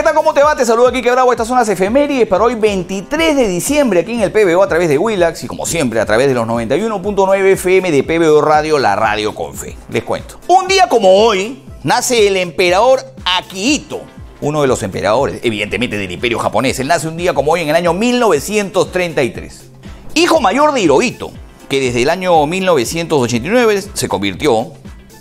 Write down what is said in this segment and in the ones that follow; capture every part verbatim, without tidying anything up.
tal? ¿Cómo te va? Te saludo aquí, Bravo. Estas son las efemérides para hoy veintitrés de diciembre aquí en el P B O a través de Willax y como siempre a través de los noventa y uno punto nueve F M de P B O Radio, la radio con fe. Les cuento. Un día como hoy nace el emperador Akihito, uno de los emperadores, evidentemente, del Imperio japonés. Él nace un día como hoy en el año mil novecientos treinta y tres. Hijo mayor de Hirohito, que desde el año mil novecientos ochenta y nueve se convirtió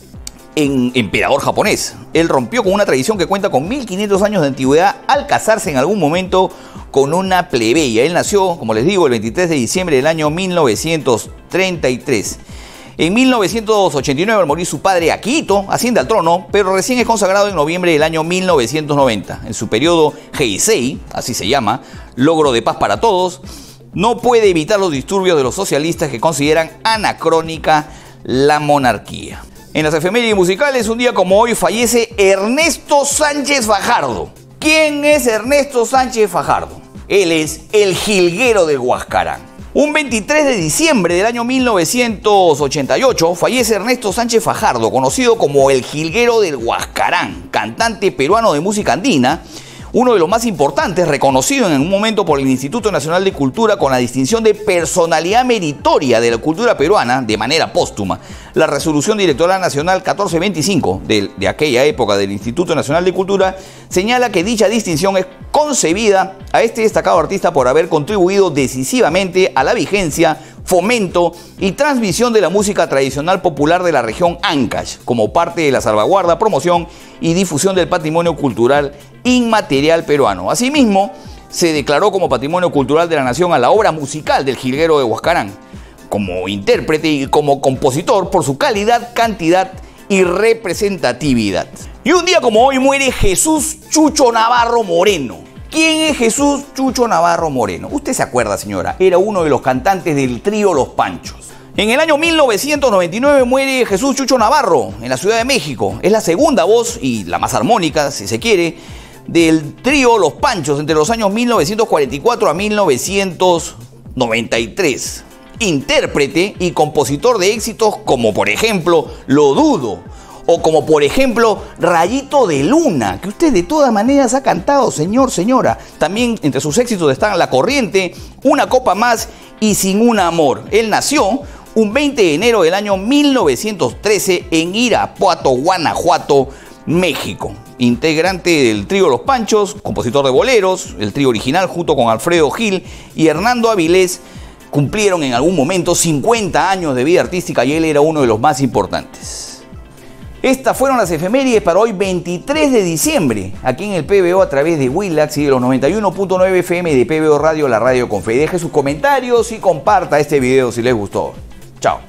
en emperador japonés. Él rompió con una tradición que cuenta con mil quinientos años de antigüedad al casarse en algún momento con una plebeya. Él nació, como les digo, el veintitrés de diciembre del año mil novecientos treinta y tres. En mil novecientos ochenta y nueve, al morir su padre Akihito, asciende al trono, pero recién es consagrado en noviembre del año mil novecientos noventa. En su periodo Heisei, así se llama, logro de paz para todos, no puede evitar los disturbios de los socialistas que consideran anacrónica la monarquía. En las efemérides musicales, un día como hoy fallece Ernesto Sánchez Fajardo. ¿Quién es Ernesto Sánchez Fajardo? Él es el jilguero del Huascarán. Un veintitrés de diciembre del año mil novecientos ochenta y ocho fallece Ernesto Sánchez Fajardo, conocido como el jilguero del Huascarán, cantante peruano de música andina, uno de los más importantes, reconocido en un momento por el Instituto Nacional de Cultura con la distinción de personalidad meritoria de la cultura peruana de manera póstuma. La resolución directorial nacional catorce veinticinco de, de aquella época del Instituto Nacional de Cultura señala que dicha distinción es concebida a este destacado artista por haber contribuido decisivamente a la vigencia, fomento y transmisión de la música tradicional popular de la región Ancash, como parte de la salvaguarda, promoción y difusión del patrimonio cultural inmaterial peruano. Asimismo, se declaró como patrimonio cultural de la nación a la obra musical del jilguero de Huascarán, como intérprete y como compositor por su calidad, cantidad y representatividad. Y un día como hoy muere Jesús Chucho Navarro Moreno. ¿Quién es Jesús Chucho Navarro Moreno? Usted se acuerda, señora, era uno de los cantantes del trío Los Panchos. En el año mil novecientos noventa y nueve muere Jesús Chucho Navarro en la Ciudad de México. Es la segunda voz y la más armónica, si se quiere, del trío Los Panchos entre los años mil novecientos cuarenta y cuatro a mil novecientos noventa y tres. Intérprete y compositor de éxitos como, por ejemplo, Lo Dudo, o como, por ejemplo, Rayito de Luna, que usted de todas maneras ha cantado, señor, señora. También entre sus éxitos están La Corriente, Una Copa Más y Sin un Amor. Él nació un veinte de enero del año mil novecientos trece en Irapuato, Guanajuato, México. Integrante del trío Los Panchos, compositor de boleros, el trío original junto con Alfredo Gil y Hernando Avilés, cumplieron en algún momento cincuenta años de vida artística y él era uno de los más importantes. Estas fueron las efemérides para hoy veintitrés de diciembre, aquí en el P B O a través de Willax y de los noventa y uno punto nueve F M de P B O Radio, la radio con fe. Deje sus comentarios y comparta este video si les gustó. Chao.